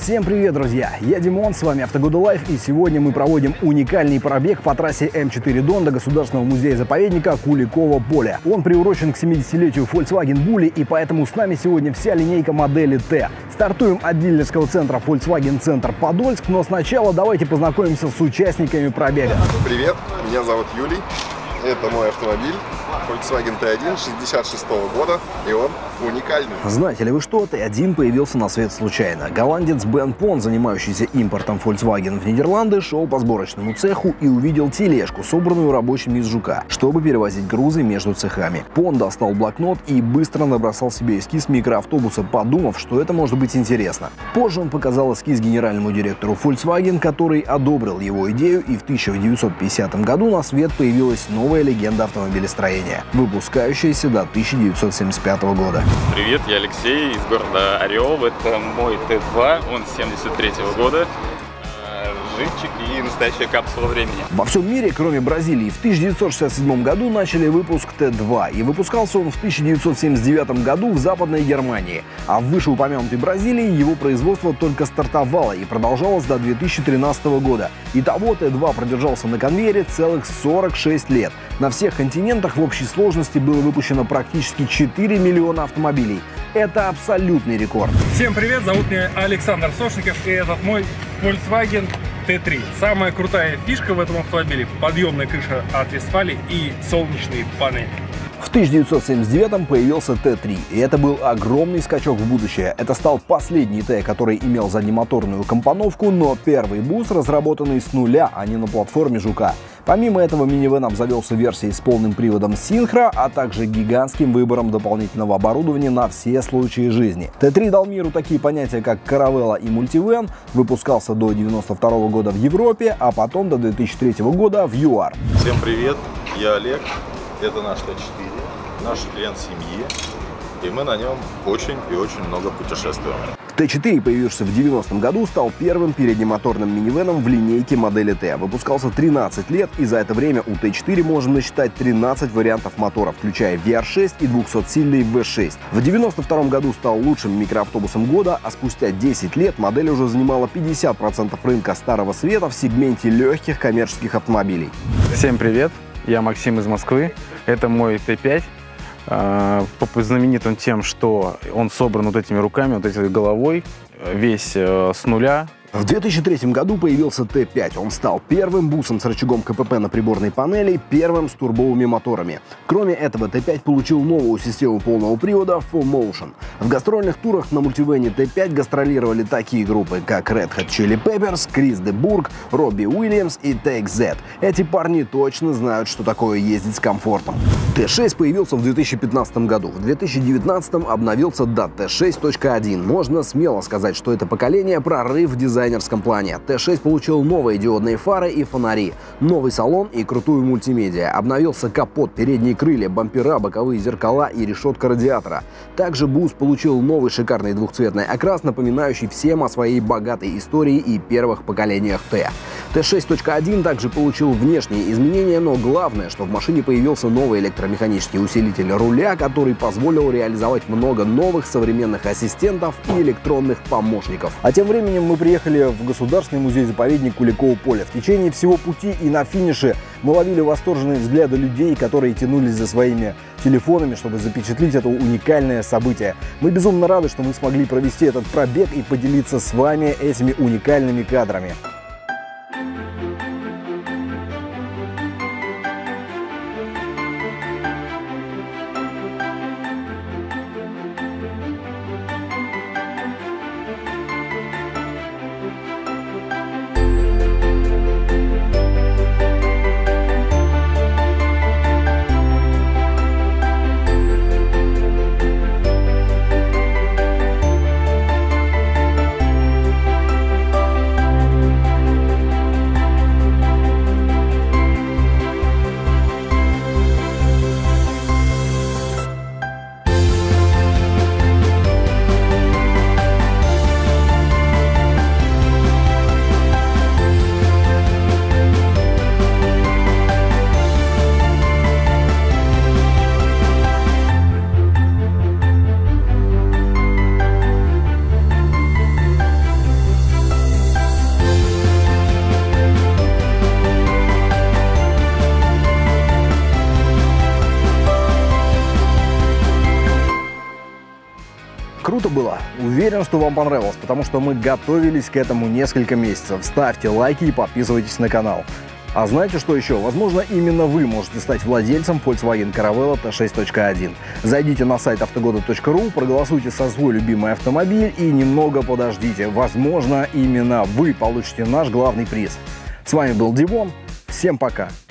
Всем привет, друзья! Я Димон, с вами Автогода Лайф, и сегодня мы проводим уникальный пробег по трассе М4 Дон до Государственного музея-заповедника Куликово поле. Он приурочен к 70-летию Volkswagen Bulli, и поэтому с нами сегодня вся линейка модели Т. Стартуем от дилерского центра Volkswagen Центр Подольск, но сначала давайте познакомимся с участниками пробега. Привет, меня зовут Юлий, это мой автомобиль Volkswagen T1 66-го года, и он уникальный. Знаете ли вы, что T1 появился на свет случайно? Голландец Бен Пон, занимающийся импортом Volkswagen в Нидерланды, шел по сборочному цеху и увидел тележку, собранную рабочими из Жука, чтобы перевозить грузы между цехами. Пон достал блокнот и быстро набросал себе эскиз микроавтобуса, подумав, что это может быть интересно. Позже он показал эскиз генеральному директору Volkswagen, который одобрил его идею, и в 1950 году на свет появилась новая легенда автомобилестроения, выпускающаяся до 1975 года. Привет, я Алексей из города Орел. Это мой Т2, он 73-го года. Живчик и настоящая капсула времени. Во всем мире, кроме Бразилии, в 1967 году начали выпуск Т2, и выпускался он в 1979 году в Западной Германии. А в вышеупомянутой Бразилии его производство только стартовало и продолжалось до 2013 года. Итого Т2 продержался на конвейере целых 46 лет. На всех континентах в общей сложности было выпущено практически 4 миллиона автомобилей. Это абсолютный рекорд. Всем привет, зовут меня Александр Сошников, и этот мой Volkswagen T3. Самая крутая фишка в этом автомобиле – подъемная крыша от Вестфалии и солнечные панели. В 1979-м появился Т3, и это был огромный скачок в будущее. Это стал последний Т, который имел заднемоторную компоновку, но первый бус, разработанный с нуля, а не на платформе Жука. Помимо этого, минивэн обзавелся версией с полным приводом Синхро, а также гигантским выбором дополнительного оборудования на все случаи жизни. Т3 дал миру такие понятия, как каравелла и мультивэн, выпускался до 1992 года в Европе, а потом до 2003 года в ЮАР. Всем привет, я Олег, это наш Т4, наш клиент семьи, и мы на нем очень и очень много путешествуем. Т4, появившийся в 90-м году, стал первым переднемоторным минивэном в линейке модели Т. Выпускался 13 лет, и за это время у Т4 можно насчитать 13 вариантов мотора, включая VR6 и 200-сильный V6. В 92-м году стал лучшим микроавтобусом года, а спустя 10 лет модель уже занимала 50% рынка старого света в сегменте легких коммерческих автомобилей. Всем привет, я Максим из Москвы, это мой Т5. Знаменит он тем, что он собран вот этими руками, вот этой головой, весь с нуля. В 2003 году появился Т5. Он стал первым бусом с рычагом КПП на приборной панели, первым с турбовыми моторами. Кроме этого, Т5 получил новую систему полного привода Full Motion. В гастрольных турах на мультивэне Т5 гастролировали такие группы, как Red Hot Chili Peppers, Крис де Бург, Робби Уильямс и Take That. Эти парни точно знают, что такое ездить с комфортом. Т6 появился в 2015 году. В 2019 обновился до Т6.1. Можно смело сказать, что это поколение прорыв в дизайнерском плане. Т6 получил новые диодные фары и фонари, новый салон и крутую мультимедиа. Обновился капот, передние крылья, бампера, боковые зеркала и решетка радиатора. Также бус получил новый шикарный двухцветный окрас, напоминающий всем о своей богатой истории и первых поколениях Т. Т6.1 также получил внешние изменения, но главное, что в машине появился новый электромеханический усилитель руля, который позволил реализовать много новых современных ассистентов и электронных помощников. А тем временем мы приехали в Государственный музей-заповедник Куликово поле. В течение всего пути и на финише мы ловили восторженные взгляды людей, которые тянулись за своими телефонами, чтобы запечатлеть это уникальное событие. Мы безумно рады, что мы смогли провести этот пробег и поделиться с вами этими уникальными кадрами. круто было? Уверен, что вам понравилось, потому что мы готовились к этому несколько месяцев. Ставьте лайки и подписывайтесь на канал. А знаете, что еще? Возможно, именно вы можете стать владельцем Volkswagen Caravelle T6.1. Зайдите на сайт автогода.ру, проголосуйте за свой любимый автомобиль и немного подождите. Возможно, именно вы получите наш главный приз. С вами был Димон. Всем пока!